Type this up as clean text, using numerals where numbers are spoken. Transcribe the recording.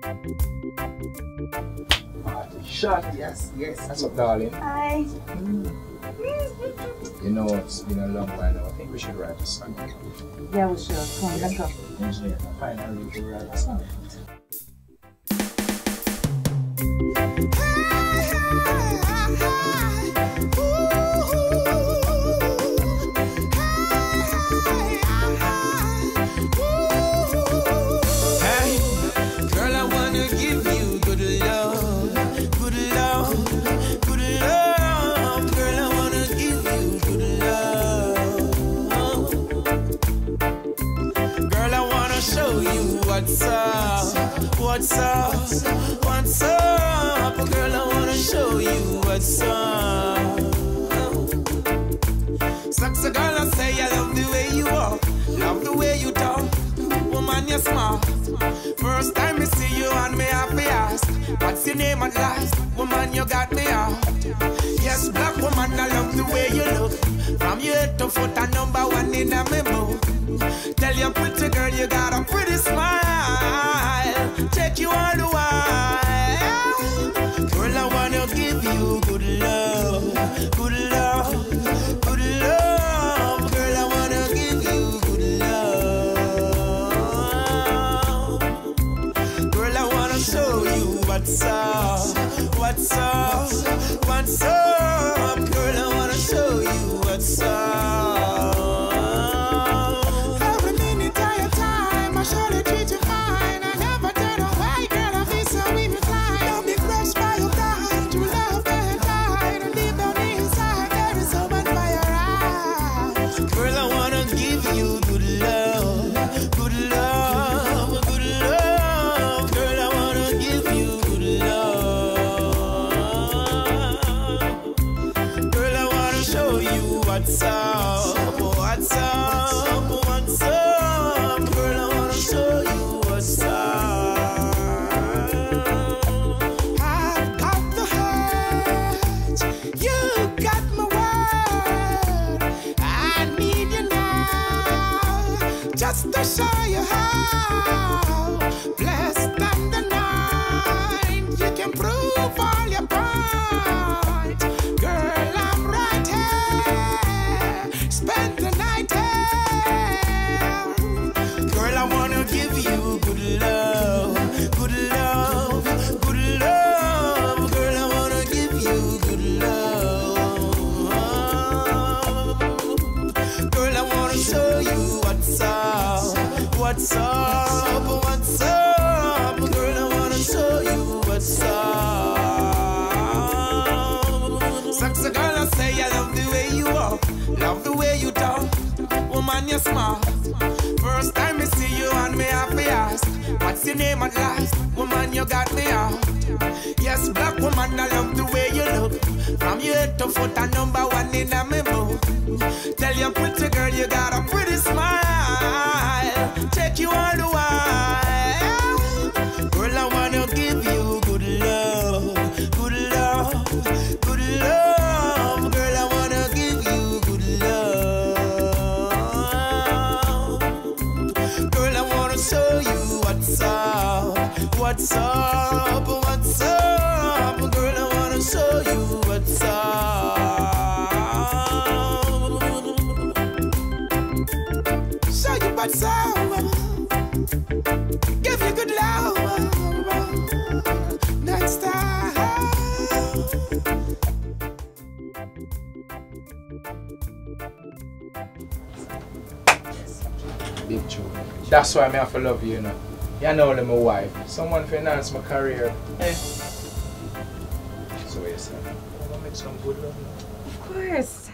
Shot, yes. What's up, darling? Hi. You know, it's been a long while now. I think we should write a song. Yeah, we should. Come, let's go. Yeah, finally we should write a song. What's up, girl, I wanna show you what's up. Sexy girl, I say I love the way you walk, love the way you talk. Woman, you're smart. First time I see you and me happy ask, what's your name at last? Woman, you got me out. Yes, black woman, I love the way you look. From your head to foot, I'm #1 in a memo. Tell your pretty girl you got a pretty smile. Take you all the while. Girl, I wanna give you good love, good love, good love. Girl, I wanna give you good love. Girl, I wanna show you what's up, what's up, what's up. Girl, I wanna show you what's up. What's up, what's up, what's up? Girl, I wanna show you what's up. I've got the hurt, you got my word. I need you now, just to show you how blessed I'm the night. You can prove all your points. Girl, I'm right here. Spend the night here. Girl, I wanna give you good love, good love, good love. Girl, I wanna give you good love. Girl, I wanna show you what's up, what's up, what's up. Girl, I wanna show you what's up. Sexy girl, I say I love the way you walk, love the way you talk. Woman, you're smart. First time I see you and me happy ask, what's your name at last? Woman, you got me out. Yes, black woman, I love the way you look. From your head to foot, I'm #1 in a memo. Tell your pretty girl you got a pretty smile. Take you all the while. Girl, I wanna give you good love, good love, good love. Girl, I wanna give you good love. Girl, I wanna show you what's up, what's up, what's up. Girl, I wanna show you what's up. Show you what's up. Give you good love. Next time. Big tune. That's why I have to love you, you know. You know I'm my wife. Someone to enhance my career. Eh? So what you say? I'm gonna make some good love now. Of course.